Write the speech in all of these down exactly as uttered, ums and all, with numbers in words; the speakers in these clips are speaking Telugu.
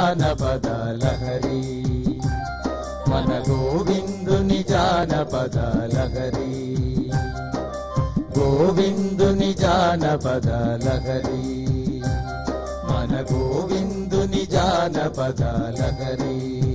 జానపద లహరి మన గోవిందుని జానపద లహరి గోవిందుని జానపద లహరి మన గోవిందుని జానపద లహరి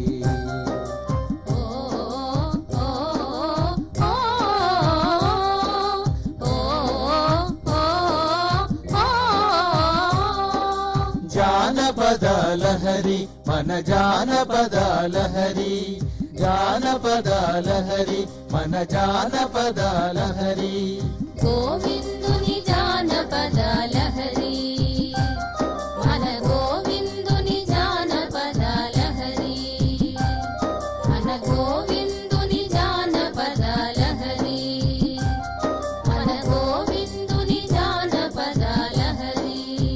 జానపద లహరి మన జానపద లహరి జానపద లహరి మన జానపద లహరి గోవిందుని జానపద లహరి మన గోవిందుని జానపద లహరి మన గోవిందుని జానపద లహరి మన గోవిందుని జానపద లహరి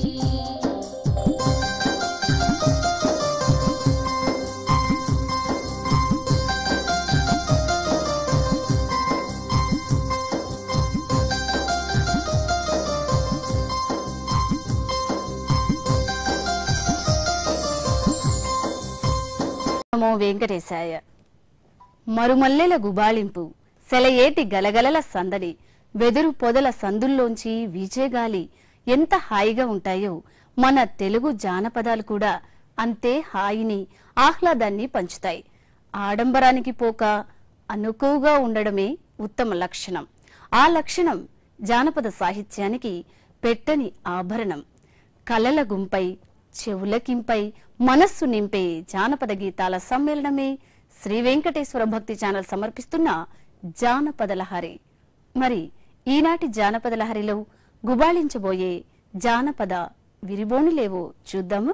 నమో వెంకటేశాయ. మరుమల్లెల గుబాళింపు, సెలయేటి గలగలల సందడి, వెదురు పొదల సందుల్లోంచి వీచేగాలి ఎంత హాయిగా ఉంటాయో మన తెలుగు జానపదాలు కూడా అంతే హాయిని ఆహ్లాదాన్ని పంచుతాయి. ఆడంబరానికి పోక అనుకువగా ఉండడమే ఉత్తమ లక్షణం. ఆ లక్షణం జానపద సాహిత్యానికి పెట్టని ఆభరణం. కలల గుంపై చెవులకింపై మనస్సు నింపే జానపద గీతాల సమ్మేళనమే శ్రీ వెంకటేశ్వర భక్తి ఛానల్ సమర్పిస్తున్న జానపదలహరి. మరి ఈనాటి జానపదలహరిలో గుబాళించబోయే జానపద విరిబోనులేవో చూద్దాము.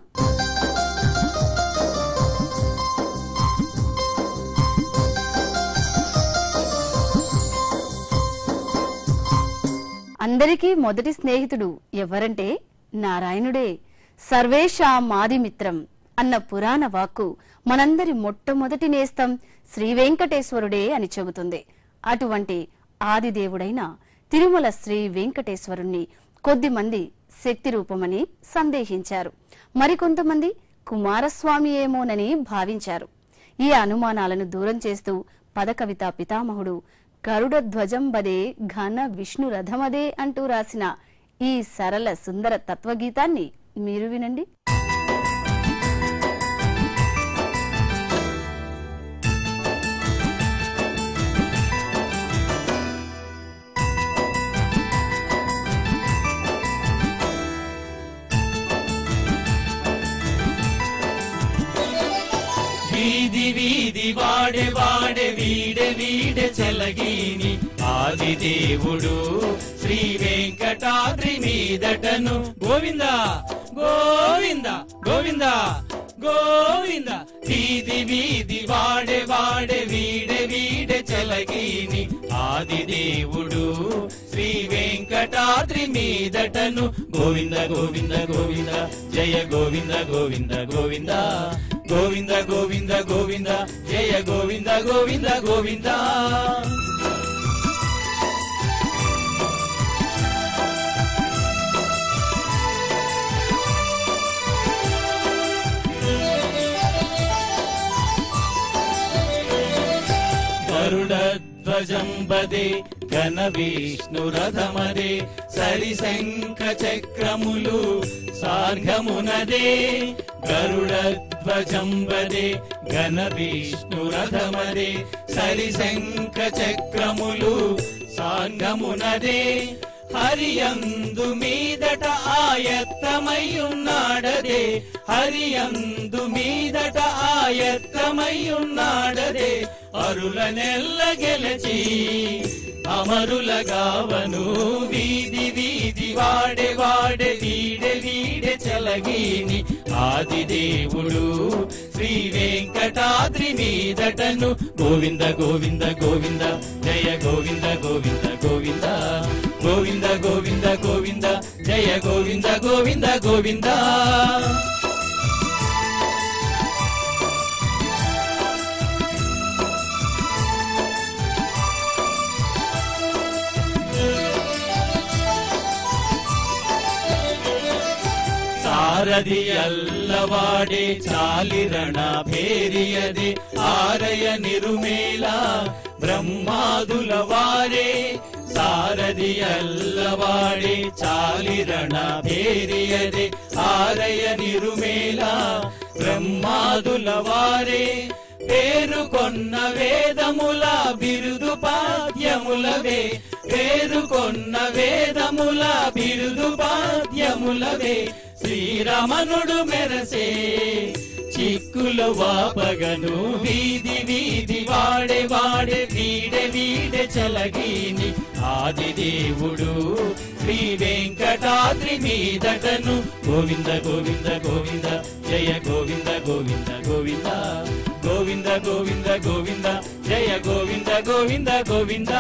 అందరికీ మొదటి స్నేహితుడు ఎవరంటే నారాయణుడే. సర్వేషామాదిమిత్రం అన్న పురాణ వాక్కు మనందరి మొట్టమొదటి నేస్తం శ్రీ వెంకటేశ్వరుడే అని చెబుతుంది. అటువంటి ఆదిదేవుడైన తిరుమల శ్రీ వెంకటేశ్వరుణ్ణి కొద్దిమంది శక్తి రూపమని సందేహించారు. మరికొంతమంది కుమారస్వామి ఏమోనని భావించారు. ఈ అనుమానాలను దూరం చేస్తూ పదకవితా పితామహుడు గరుడ ధ్వజంబదే ఘన విష్ణు రథమదే అంటూ రాసిన ఈ సరళ సుందర తత్వగీతాన్ని మీరు వినండి. వీధి వీధి వాడే వాడే వీడే వీడే చెలగీని ఆదిదేవుడు శ్రీ వెంకటాద్రి మీదటను గోవింద గోవింద గోవింద గోవింద. వీధి వీధి వాడే వాడే వీడే వీడే చెలగీని ఆదిదేవుడు శ్రీ వెంకటాద్రి మీదటను గోవింద గోవింద గోవింద జయ గోవింద గోవింద గోవింద గోవింద గోవింద గోవింద జయ గోవింద గోవింద గోవింద. గరుడ ధ్వజంబదే ఘన విష్ణు రథమదే సరి శంఖ చక్రములు సార్ఘమునదే. గరుడ ధ్వజంబదే ఘన విష్ణు రథమదే సరి శంఖ చక్రములు సార్ఘమునదే. హరియందు మీదట ఆయత్తమయ్యున్నాడదే హరియందు మీదట ఆయత్తమయ్యున్నాడదే. అరుల నెల్ల గెలచి అమరులగావను వీధి వీధి వాడే వాడే వీడే వీడే చెలగీని ఆదిదేవుడు శ్రీ వెంకటాద్రి మీదటను గోవింద గోవింద గోవింద జయ గోవింద గోవింద గోవింద గోవింద గోవింద గోవింద జయ గోవింద గోవింద గోవింద. ಸಾರದಿ ಅಲ್ಲವಾಡೆ ಚಾಲಿರಣ ಭೇರಿಯದೆ ಆರಯ ನಿರುಮೇಲ ಬ್ರಹ್ಮಾದುಲ ವಾರೆ ಸಾರದಿ ಅಲ್ಲವಾಡೆ ಚಾಲಿರಣ ಭೇರಿಯದೆ ಆರಯ ನಿರುಮೇಲ బ్రహ్మాదుల వారే పేరుకొన్న వేదముల బిరుదు పాద్యములవే పేరుకొన్న వేదముల బిరుదు పాద్యములవే శ్రీరమణుడు మెరసే చిక్కుల వాపగను వీధి వీధి వాడే వాడే వీడే వీడే చలగీని ఆది దేవుడు శ్రీ వెంకటాద్రి మీదటను గోవింద గోవింద గోవింద జయ గోవింద గోవింద గోవింద గోవింద గోవింద గోవింద జయ గోవింద గోవింద గోవింద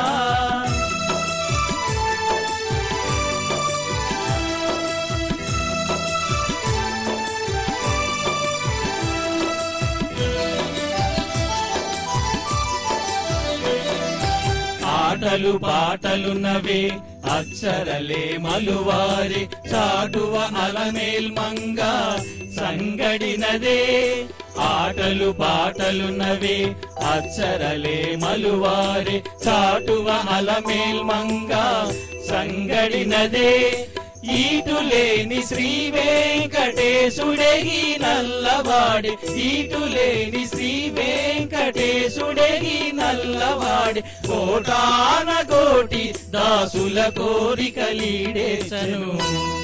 ఆటలు పాటలు నవే అక్షరలే మలువారి చాటువ అలమేల్ మంగ సంగడినదే ఆటలు పాటలు నవే అక్షరలే మలువారి చాటువ అలమేల్ మంగ సంగడినదే ఈటులేని శ్రీ వెంకటేశుడెగి నల్లవాడి ఈటులేని శ్రీ వెంకటేశుడెగి నల్లవాడి కోటాన కోటి దాసుల కోరికలీడేచను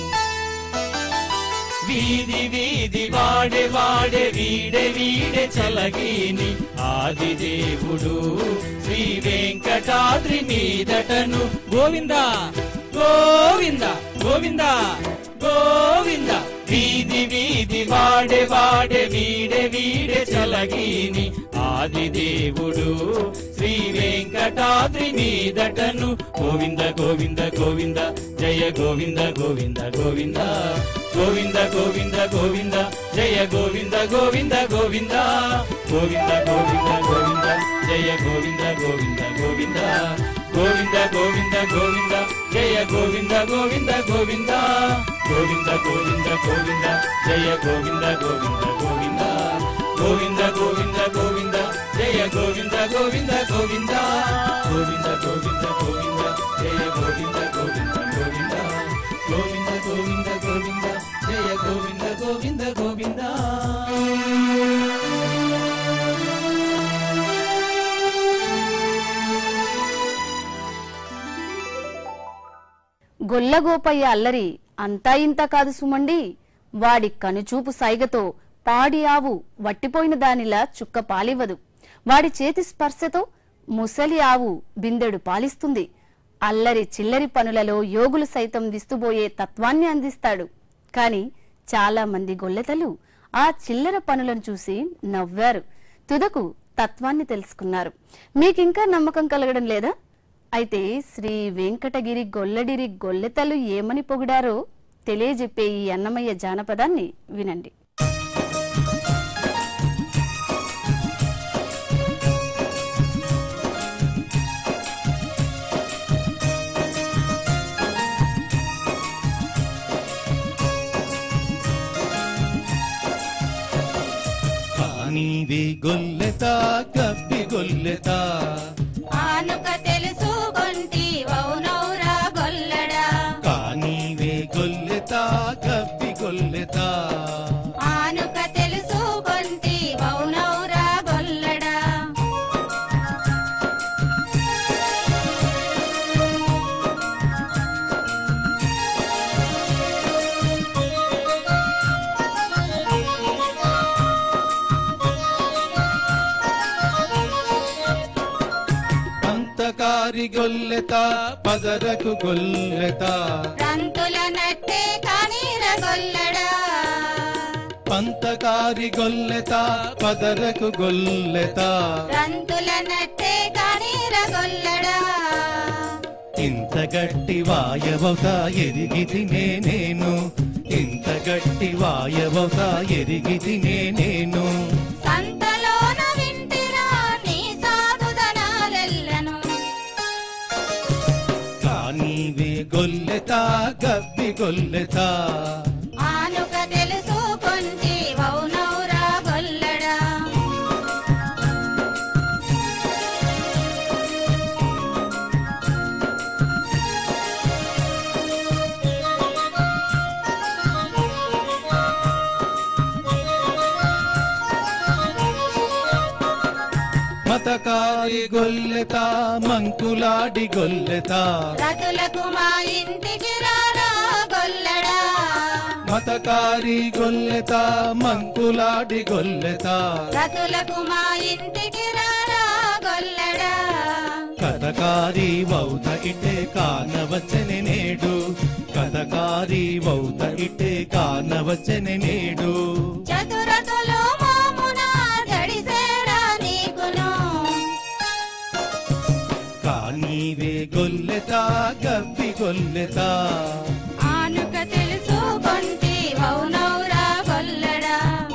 వీధి వీధి వాడే వాడే వీడే వీడే చలగీని ఆది దేవుడు శ్రీ వెంకటాద్రి మీదటను గోవింద గోవింద గోవింద గోవింద వీధి వీధి వాడే వాడే వీడే వీడే చలగీని ఆది దేవుడు శ్రీ వెంకటాద్రి మీదటను గోవింద గోవింద గోవింద జయ గోవింద గోవింద గోవింద గోవింద గోవింద గోవింద జయ గోవింద గోవింద గోవింద గోవింద గోవింద గోవింద జయ గోవింద గోవింద గోవింద గోవింద గోవింద గోవింద జయ గోవింద గోవింద గోవింద గోవింద గోవింద గోవింద జయ గోవింద గోవింద గోవింద గోవింద గోవింద గోవింద జయ గోవింద గోవింద గోవింద గోవింద గోవింద గోవింద జయ గోవింద గోవింద గోవింద గోవింద గోవింద గోవింద జయ గోవింద గోవింద గోవింద గొల్లగోపయ్య అల్లరి అంతా ఇంత కాదు సుమండి. వాడి కనుచూపు సైగతో పాడి ఆవు వట్టిపోయిన దానిలా చుక్క పాలివ్వదు. వాడి చేతి స్పర్శతో ముసలి ఆవు బిందెడు పాలిస్తుంది. అల్లరి చిల్లరి పనులలో యోగులు సైతం విస్తుబోయే తత్వాన్ని అందిస్తాడు. కాని చాలా మంది గొల్లెతలు ఆ చిల్లర పనులను చూసి నవ్వారు. తుదకు తత్వాన్ని తెలుసుకున్నారు. మీకింకా నమ్మకం కలగడం లేదా? అయితే శ్రీ వెంకటగిరి గొల్లడిరి గొల్లెతలు ఏమని పొగిడారో తెలియజెప్పే ఈ అన్నమయ్య జానపదాన్ని వినండి. నీది గొల్లెత కప్పి గొల్లెత ఆనుక తెలుసు కొంటి వౌనౌరా గొల్లడా కానీవే గొల్లెత కప్పి గొల్లెత ఆనుక తెలుసు కొంటి వౌనౌరా గొల్లడా పంతకారి గొల్లెత పదరకు గొల్లెత రంతుల నట్టే కానీర గొల్లడా పంతకారి గొల్లెత పదరకు గొల్లెత రంతుల నట్టే కానీర గొల్లడా ఇంత గట్టి వాయవత ఎరిగితినే నేను ఇంత గట్టి వాయవత ఎరిగితినే నేను సంతలోన వింటిరా నీ సాధుదనాలెల్లను కానీవే గొల్లెత గబ్బి గొల్లెత ఆనుక తెలుసు గొల్లెత మంకులాడి గొల్లెత రతులకు మా ఇంటికి రారా గొల్లడా మతకారి గొల్లెత మంకులాడి గొల్లెత రతులకు మా ఇంటికి రారా గొల్లడా కథకారి వౌత ఇటే కానవచ్చని నేడు కథకారి వౌత ఇటే కానవచ్చని నేడు చతురతలో మామున గడిసేరా నీకును కానీవే గొల్లెత గబ్బి గొల్లెత ఆనుక తెలుసుకొంటి వౌనౌరా గొల్లడా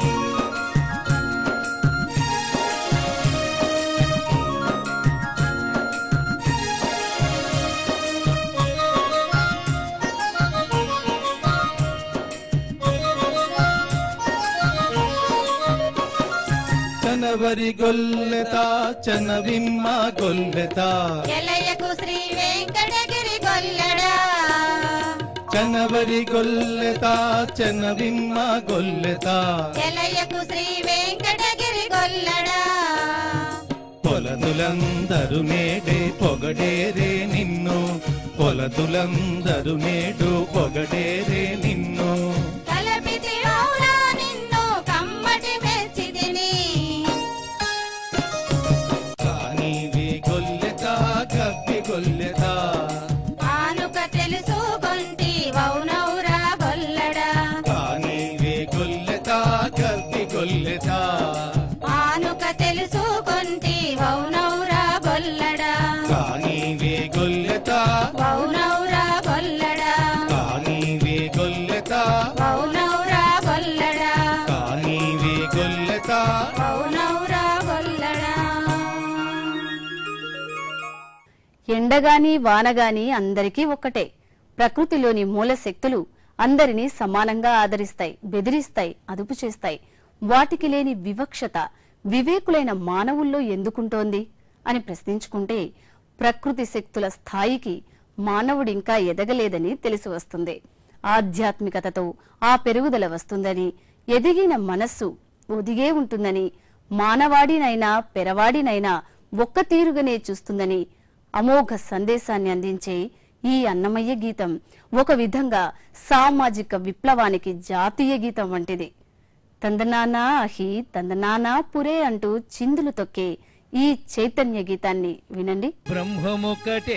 చనవరి గొల్లెత చనవిమ్మ గొల్లెత ఎలయకు శ్రీ వెంకటగిరి గొల్లడా చనవరి గొల్లెత చనవిమ్మ గొల్లెత ఎలయకు శ్రీ వెంకటగిరి గొల్లడా పొలదులందరు నేడే పొగడేరే నిన్ను పొలదులందరు నేడు పొగడేరే నిన్ను కలపితి ఔరా నిన్ను కమ్మటి మెచ్చితిని కానీవే గొల్లెత గబ్బి గొల్లెత ఆనుక తెలుసుకొంటి వౌనౌరా గొల్లడా కానీవే గొల్లెత గబ్బి గొల్లెత ఆనుక తెలుసుకొంటి వౌనౌరా గొల్లడా కానీవే గొల్లెత వౌనౌరా గొల్లడా కానీవే గొల్లెత వౌనౌరా గొల్లడా కానీవే గొల్లెత వౌనౌరా గొల్లడా ఎండగాని వానగాని అందరికీ ఒక్కటే. ప్రకృతిలోని మూల శక్తులు అందరినీ సమానంగా ఆదరిస్తాయి, బెదిరిస్తాయి, అదుపు చేస్తాయి. వాటికి లేని వివక్షత వివేకులైన మానవుల్లో ఎందుకుంటోంది అని ప్రశ్నించుకుంటే ప్రకృతి శక్తుల స్థాయికి మానవుడింకా ఎదగలేదని తెలిసి వస్తుంది. ఆధ్యాత్మికతతో ఆ పెరుగుదల వస్తుందని, ఎదిగిన మనస్సు ఒదిగే ఉంటుందని, మానవాడినైనా పెరవాడినైనా ఒక్క తీరుగానే చూస్తుందని అమోఘ సందేశాన్ని అందించే ఈ అన్నమయ్య గీతం ఒక విధంగా సామాజిక విప్లవానికి జాతీయ గీతం వంటిది. తందనానా అహి తందనానా పురే అంటూ చిందులు తొక్కే ఈ చైతన్య గీతాన్ని వినండి. బ్రహ్మమొక్కటే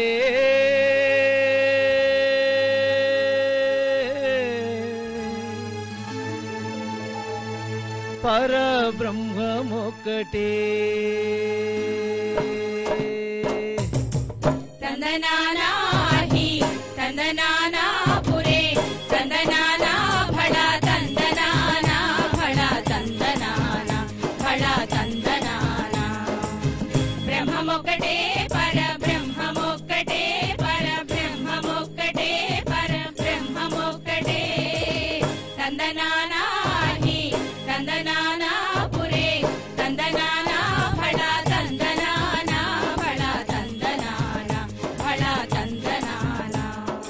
పరబ్రహ్మమొక్కటే తందనానా హి తందనానా పురే తందనానా భళా తందనానా భళా తందనానా భళా తందనానా బ్రహ్మమొక్కటే పరబ్రహ్మమొక్కటే పరబ్రహ్మమొక్కటే పరబ్రహ్మమొక్కటే తందనానా హి తందనానా పురే తందనానా భళా తందనానా భళా తందనానా భళా తందనానా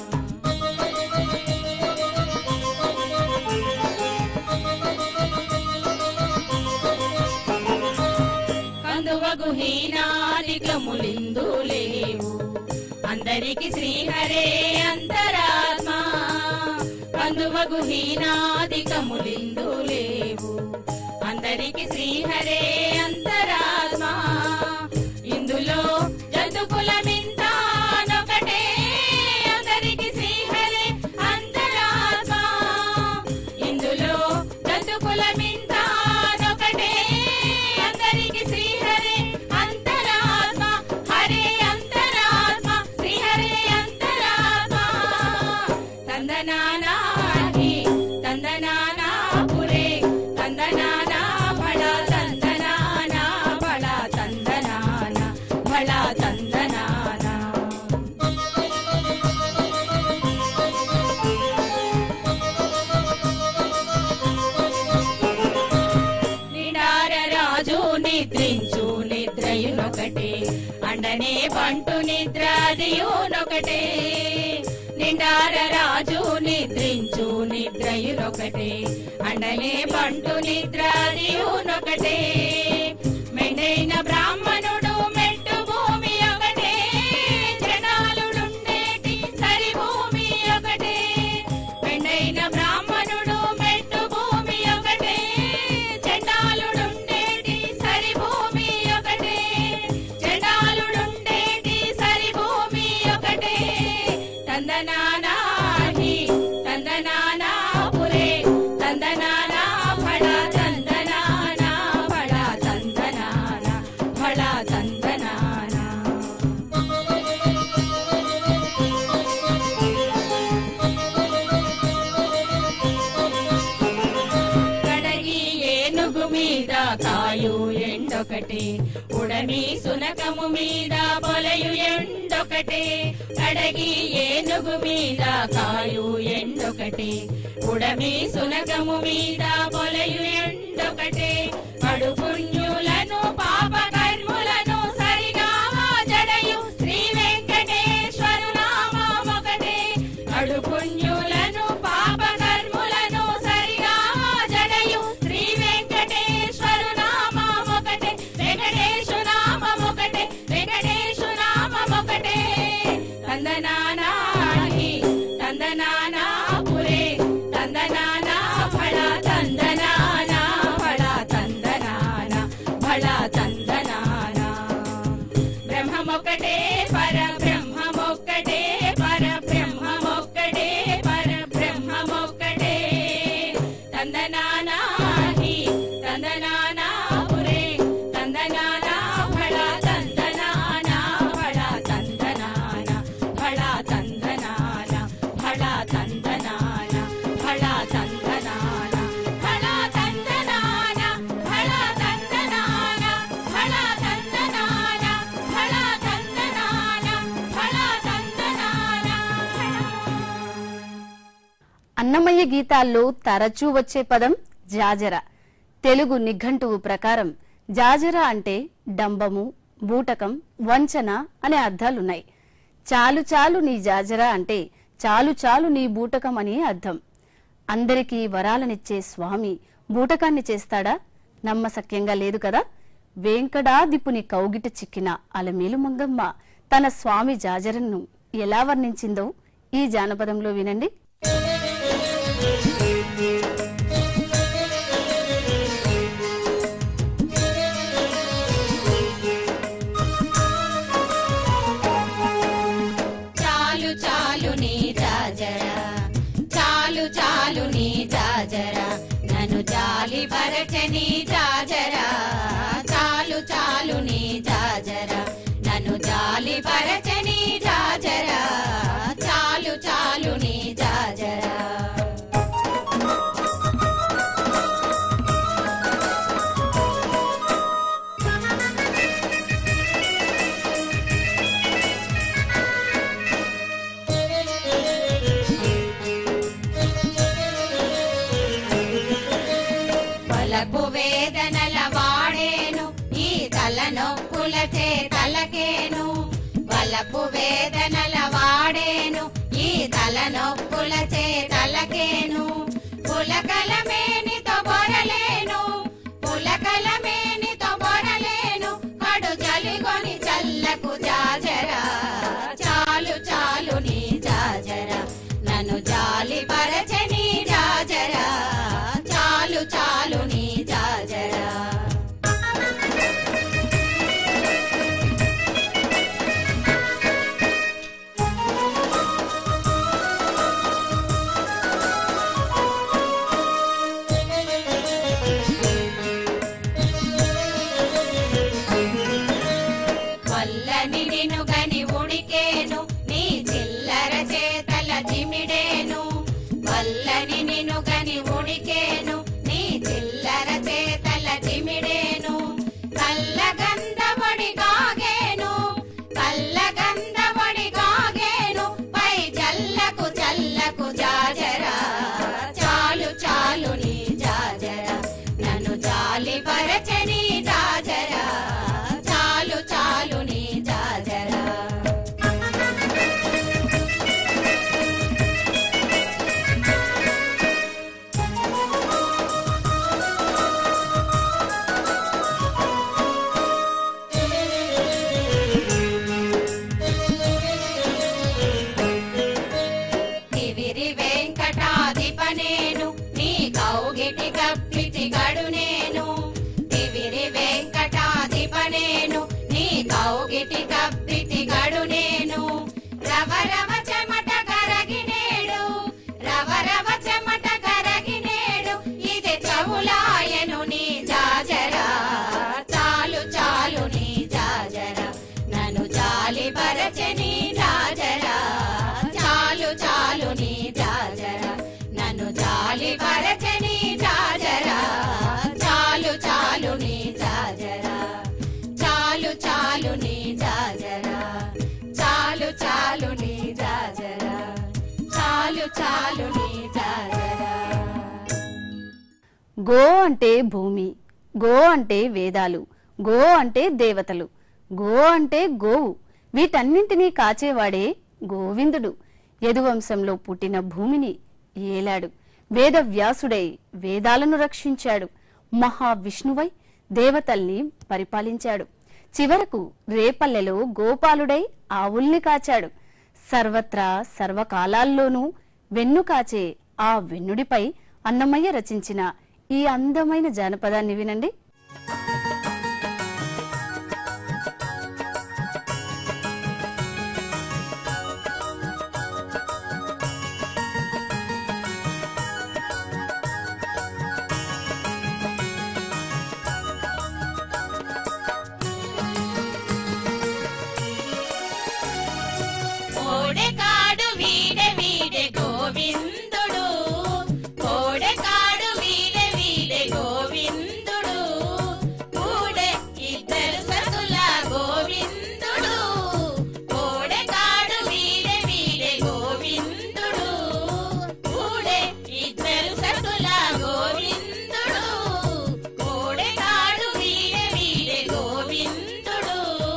కందువగు హీనాదికములిందు లేవు అందరికి శ్రీహరే అంతరాత్మ కందువగు హీనాదికములిందు లేవు అందరికి శ్రీహరే అంతరాత్మ ఇందులో జంతుకులమింతానొకటే అందరికి శ్రీహరే అంతరాత్మ ఇందులో జంతుకులమింతానొకటే అందరికి శ్రీహరే అంతరాత్మ హరే అంతరాత్మ శ్రీహరే అంతరాత్మ తందనానా హి తందనానా పురే తందనానా భళా తందనానా భళా తందనానా భళా తందనానా నిడార రాజు నిద్రించు నిద్రయునొకటే అండనే పంటు నిద్రాదియునొకటే నిండార రాజు నిద్రించు నిద్రయునొకటే అండనే పంటు నిద్రాదియునొకటే మెండైన బ్రాహ్మణుడు ఎండొకటే ఉడమి సునకము మీద పొలయు ఎండొకటే అడగి ఏనుగు మీద కాయు ఎండొకటే ఉడమి సునకము మీద పొలయు ఎండొకటే కడు పుణ్యులను పాప కర్ములను సరిగా జడయు శ్రీ వెంకటేశ్వరు నామమొకటే కడు పుణ్యులను పాప కర్ములను సరిగా జడయు శ్రీ వెంకటేశ్వరు నామమొకటే వెంకటేశు నామమొకటే వెంకటేశు నామమొకటే తందనానాహి తందనానా పురే తందనానా ఫళ తందనానా ఫళ తందనానా ఫళ తందనానా బ్రహ్మమొకటే పర బ్రహ్మమొకటే పర బ్రహ్మమొకటే పర బ్రహ్మమొకటే తందనానాహి తందనానా పురే తందనానా ఫళ తందనానా ఫళ తందనానా ఫళ తందనానా ఫళ తందనానా ఫళ తందనానా ఫళ తందనానా ఫళ తందనానా ఫళ తందనానా ఫళ తందనానా ఫళ తందనానా అన్నమయ్య గీతాల్లో తరచూ వచ్చే పదం జాజర. తెలుగు నిఘంటువు ప్రకారం జాజర అంటే డంబము, బూటకం, వంచన అనే అర్థాలున్నాయి. చాలు చాలు నీ జాజర అంటే చాలు చాలు నీ బూటకం అని అర్థం. అందరికీ వరాలనిచ్చే స్వామి బూటకాన్ని చేస్తాడా? నమ్మసక్యంగా లేదు కదా. వెంకటాదిపుని కౌగిట చిక్కిన అలమేలు మంగమ్మ తన స్వామి జాజరను ఎలా వర్ణించిందో ఈ జానపదంలో వినండి. చాలు చాలు నీ జాజర చాలు చాలు నీ జాజర నన్ను జాలి బరచని జాజర చాలు చాలు నీ జాజర నన్ను జాలి బరచని జాజర చాలు చాలు నీ జాజర వలపు వేదనల వాడేను ఈ తలనొప్పులచే తలకేను వలపు వేదనల వాడేను ఈ తలనొప్పులచే తలకేను పులకల మేనితో బొరలేను పులకల మేనితో బొరలేను కడు జలిగొని చల్లకు జాజర చాలు చాలు నీ జాజర నన్ను జాలి పరచని జాజర చాలు చాలు నీ జాజర వల్లని నిన్ను గని ఉడికేను నీ చిల్లర చేతల చిమిడేను వల్లని నిన్ను గని ఉడికేను నీ చిల్లర చేతల చిమిడేను కల్లగంధబడి కాగేను కల్లగంధబడి కాగేను పై జల్లకు చల్లకు జాజర చాలు చాలు నీ జాజర నన్ను జాలి పరచని జాజర చాలు చాలు నీ జాజర తివిరి వెంకటాధిపనేను నీ కౌగిటి కప్పిటి గడు నేను తివిరి వెంకటాధిపనేను నీ కౌగిటి కప్పిటి గడు నేను రవ రవ చెమట కరగినేడు రవ రవ చెమట కరగినేడు ఇది చవులాయను నీ జాజర చాలు చాలు నీ జాజర నన్ను జాలి పరచని జాజర చాలు చాలు నీ జాజర నన్ను జాలి పరచని జాజర చాలు చాలు నీ జాజర గో అంటే భూమి, గో అంటే వేదాలు, గో అంటే దేవతలు, గో అంటే గోవు. వీటన్నింటినీ కాచేవాడే గోవిందుడు. యదువంశంలో పుట్టిన భూమిని ఏలాడు. వేద వ్యాసుడై వేదాలను రక్షించాడు. మహావిష్ణువై దేవతల్ని పరిపాలించాడు. చివరకు రేపల్లెలో గోపాలుడై ఆవుల్ని కాచాడు. సర్వత్రా సర్వకాలాల్లోనూ వెన్ను కాచే ఆ వెన్నుడిపై అన్నమయ్య రచించిన ఈ అందమైన జానపదాన్ని వినండి. కోడెకాడు వీడే వీడే గోవిందుడు, కోడెకాడు వీడే వీడే గోవిందుడు, కూడే ఇద్దరు సతుల గోవిందుడు, కోడెకాడు వీడే వీడే గోవిందుడు, కూడే ఇద్దరు సతుల గోవిందుడు, కోడెకాడు వీడే వీడే గోవిందుడు.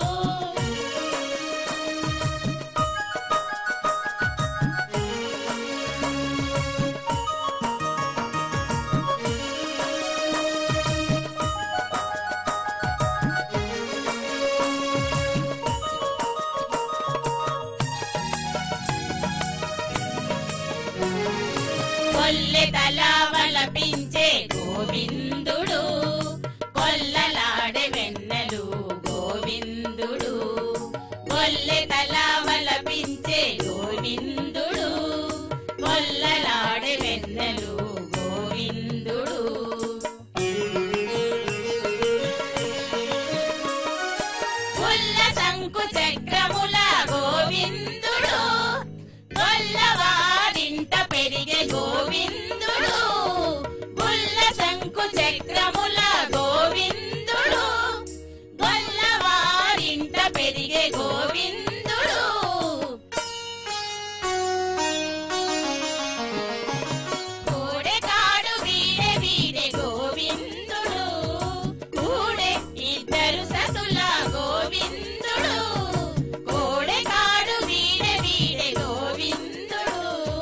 కొల్లె తల వలపించే గోవిందుడు, కొల్లలాడే వెన్నెలు గోవిందుడు, కొల్లె తల వలపించే గోవిందుడు, కొల్లలాడే వెన్నెలు గోవిందుడు. పుల్ల శంకు చక్రముల గోవిందుడు, కొల్లవారింట పెరిగే గోవిందుడు, పుల్ల శంకు చక్రముల గోవిందుడు, కొల్లవారింట పెరిగే గోవిందుడు. కోడెకాడు వీడే వీడే గోవిందుడు, కూడే ఇద్దరు సతుల గోవిందుడు, కోడెకాడు వీడే వీడే గోవిందుడు.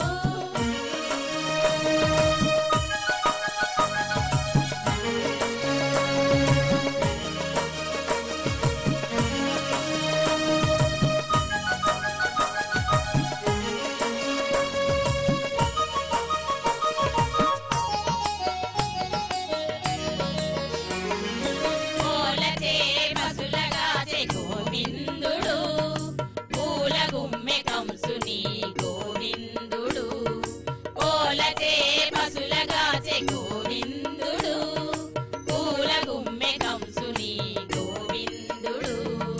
కోలచే పసులగాచే గోవిందుడు, పూల గుమ్మె కంసుని గోవిందుడు, కోలచే పసులగాచే గోవిందుడు, పూల గుమ్మె కంసుని గోవిందుడు.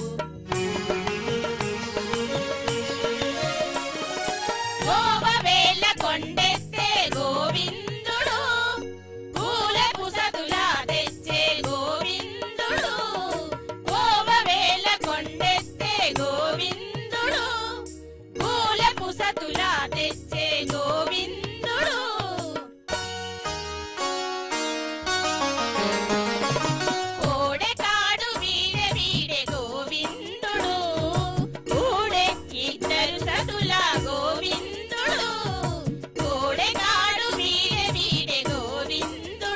గోపవేల కొండెత్తే గోవిందుడు, పూలకు సతులా తెచ్చే గోవిందుడు, గోపవేల కొండెత్తే గోవిందుడు, పూలకు సతులా తెచ్చే గోవిందుడు. కోడెకాడు వీడే వీడే గోవిందుడు, కూడే ఇద్దరు సతుల గోవిందుడు, కోడెకాడు వీడే వీడే గోవిందుడు.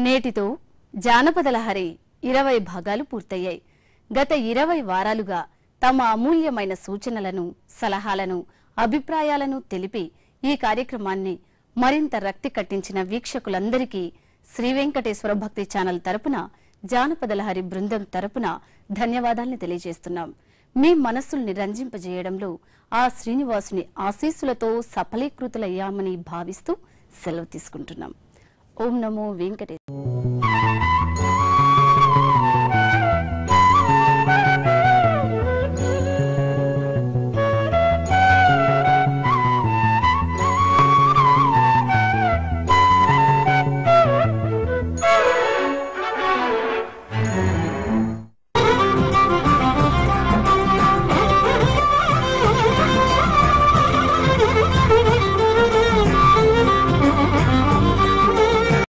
నేటితో జానపదలహరి ఇరవై భాగాలు పూర్తయ్యాయి. గత ఇరవై వారాలుగా తమ అమూల్యమైన సూచనలను, సలహాలను, అభిప్రాయాలను తెలిపి ఈ కార్యక్రమాన్ని మరింత రక్తి కట్టించిన వీక్షకులందరికీ శ్రీ వెంకటేశ్వర భక్తి ఛానల్ తరపున, జానపదలహరి బృందం తరపున ధన్యవాదాల్ని తెలియజేస్తున్నాం. మీ మనస్సుల్ని రంజింపజేయడంలో ఆ శ్రీనివాసుని ఆశీస్సులతో సఫలీకృతులయ్యామని భావిస్తూ సెలవు తీసుకుంటున్నాం. ఓం నమో వెంకటేశ్వర.